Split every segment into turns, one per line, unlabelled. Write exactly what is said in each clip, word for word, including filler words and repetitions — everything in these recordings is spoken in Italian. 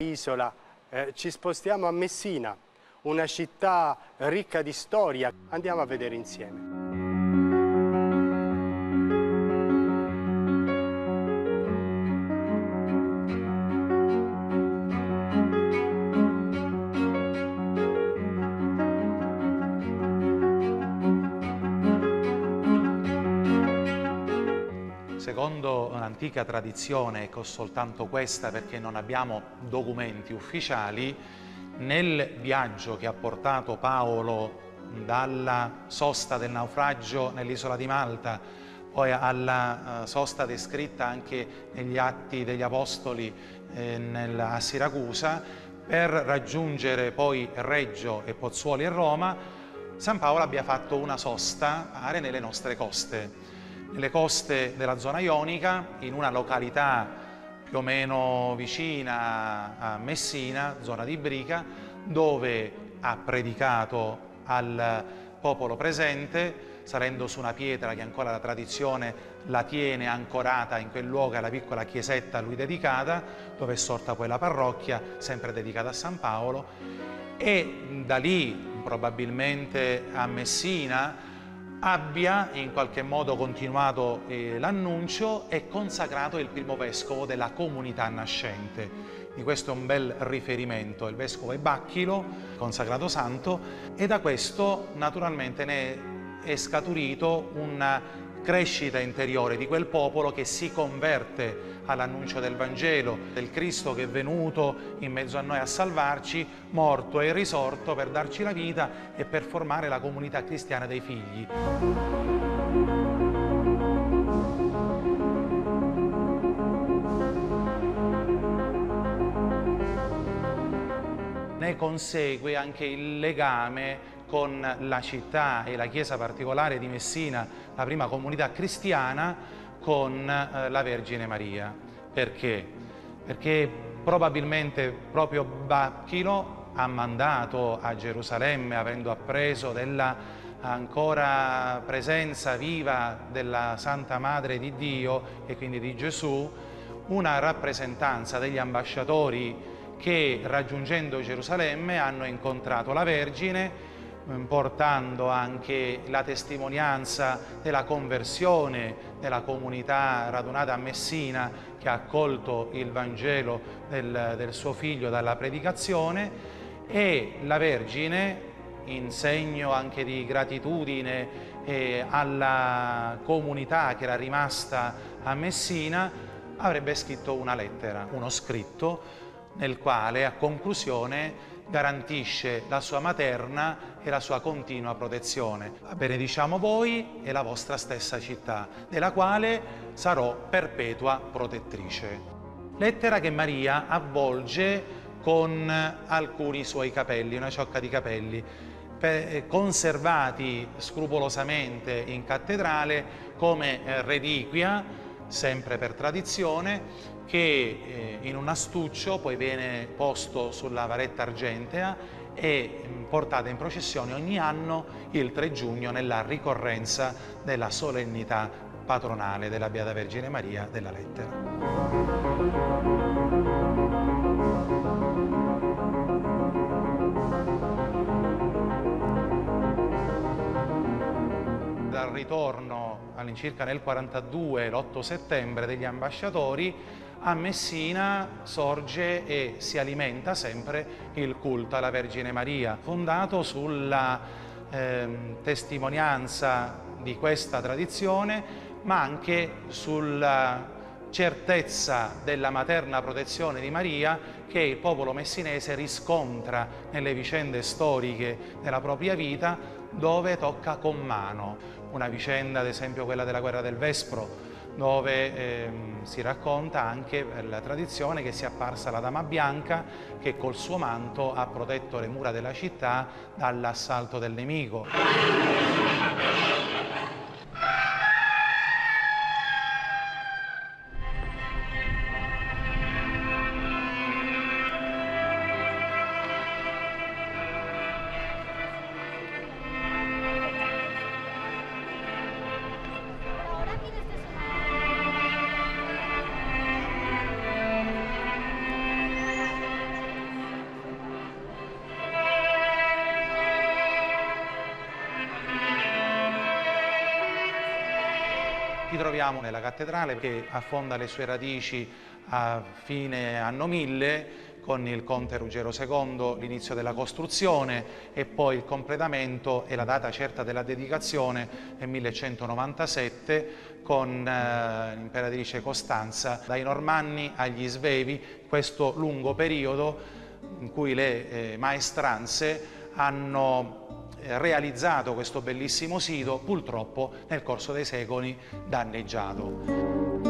Isola, eh, ci spostiamo a Messina, una città ricca di storia. Andiamo a vedere insieme.
Secondo un'antica tradizione, che ho soltanto questa perché non abbiamo documenti ufficiali, nel viaggio che ha portato Paolo dalla sosta del naufragio nell'isola di Malta, poi alla uh, sosta descritta anche negli Atti degli Apostoli eh, nel, a Siracusa, per raggiungere poi Reggio e Pozzuoli e Roma, San Paolo abbia fatto una sosta pare nelle nostre coste. Nelle coste della zona ionica, in una località più o meno vicina a Messina, zona di Brica, dove ha predicato al popolo presente, salendo su una pietra che ancora la tradizione la tiene ancorata in quel luogo, alla piccola chiesetta a lui dedicata, dove è sorta poi la parrocchia, sempre dedicata a San Paolo, e da lì, probabilmente a Messina, abbia in qualche modo continuato eh, l'annuncio e consacrato il primo vescovo della comunità nascente. Di questo è un bel riferimento, il vescovo è Bacchilo, consacrato santo, e da questo naturalmente ne è scaturito una crescita interiore di quel popolo che si converte all'annuncio del Vangelo, del Cristo che è venuto in mezzo a noi a salvarci, morto e risorto per darci la vita e per formare la comunità cristiana dei figli. Ne consegue anche il legame con la città e la chiesa particolare di Messina, la prima comunità cristiana, con eh, la Vergine Maria. Perché? Perché probabilmente proprio Bacchilo ha mandato a Gerusalemme, avendo appreso della ancora presenza viva della Santa Madre di Dio e quindi di Gesù, una rappresentanza degli ambasciatori che, raggiungendo Gerusalemme, hanno incontrato la Vergine, portando anche la testimonianza della conversione della comunità radunata a Messina, che ha accolto il Vangelo del, del suo figlio dalla predicazione, e la Vergine, in segno anche di gratitudine eh, alla comunità che era rimasta a Messina, avrebbe scritto una lettera, uno scritto, nel quale a conclusione garantisce la sua materna e la sua continua protezione. Benediciamo voi e la vostra stessa città, della quale sarò perpetua protettrice. Lettera che Maria avvolge con alcuni suoi capelli, una ciocca di capelli, conservati scrupolosamente in cattedrale come reliquia, sempre per tradizione, che eh, in un astuccio poi viene posto sulla varetta argentea e mh, portata in processione ogni anno il tre giugno nella ricorrenza della solennità patronale della Beata Vergine Maria della Lettera. Dal ritorno all'incirca nel quarantadue, l'otto settembre, degli ambasciatori, a Messina sorge e si alimenta sempre il culto alla Vergine Maria, fondato sulla eh, testimonianza di questa tradizione, ma anche sulla certezza della materna protezione di Maria che il popolo messinese riscontra nelle vicende storiche della propria vita, dove tocca con mano. Una vicenda, ad esempio quella della guerra del Vespro, dove ehm, si racconta anche per la tradizione che sia apparsa la Dama Bianca che col suo manto ha protetto le mura della città dall'assalto del nemico. Ci troviamo nella cattedrale che affonda le sue radici a fine anno mille con il conte Ruggero secondo, l'inizio della costruzione e poi il completamento e la data certa della dedicazione è millecentonovantasette con eh, l'imperatrice Costanza. Dai Normanni agli Svevi, questo lungo periodo in cui le eh, maestranze hanno eh, realizzato questo bellissimo sito, purtroppo nel corso dei secoli danneggiato.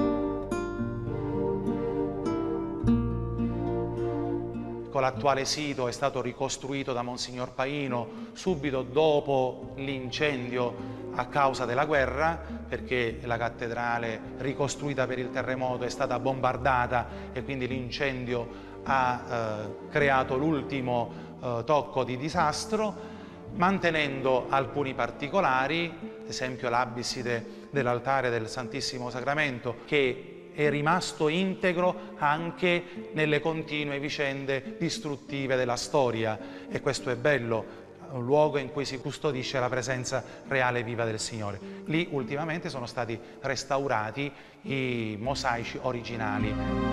L'attuale sito è stato ricostruito da Monsignor Paino subito dopo l'incendio a causa della guerra, perché la cattedrale ricostruita per il terremoto è stata bombardata e quindi l'incendio ha eh, creato l'ultimo eh, tocco di disastro, mantenendo alcuni particolari, ad esempio l'abside dell'altare del Santissimo Sacramento, che è rimasto integro anche nelle continue vicende distruttive della storia, e questo è bello, un luogo in cui si custodisce la presenza reale e viva del Signore. Lì ultimamente sono stati restaurati i mosaici originali.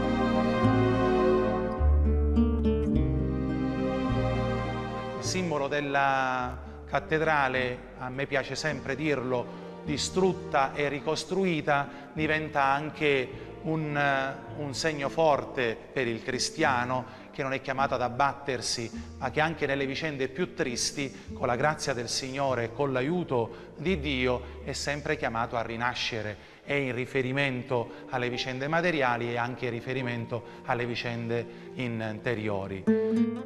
Il simbolo della cattedrale, a me piace sempre dirlo, distrutta e ricostruita, diventa anche un, un segno forte per il cristiano che non è chiamato ad abbattersi, ma che anche nelle vicende più tristi, con la grazia del Signore e con l'aiuto di Dio, è sempre chiamato a rinascere. È in riferimento alle vicende materiali e anche in riferimento alle vicende interiori.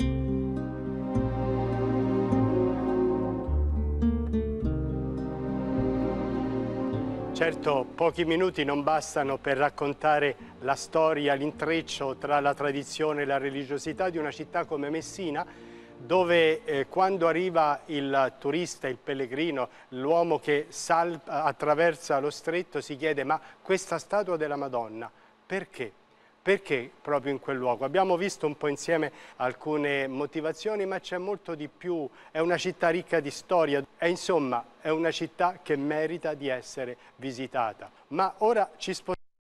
Certo, pochi minuti non bastano per raccontare la storia, l'intreccio tra la tradizione e la religiosità di una città come Messina, dove eh, quando arriva il turista, il pellegrino, l'uomo che sal- attraversa lo stretto, si chiede: ma questa statua della Madonna, perché? Perché proprio in quel luogo? Abbiamo visto un po' insieme alcune motivazioni, ma c'è molto di più. È una città ricca di storia e insomma è una città che merita di essere visitata. Ma ora ci spostiamo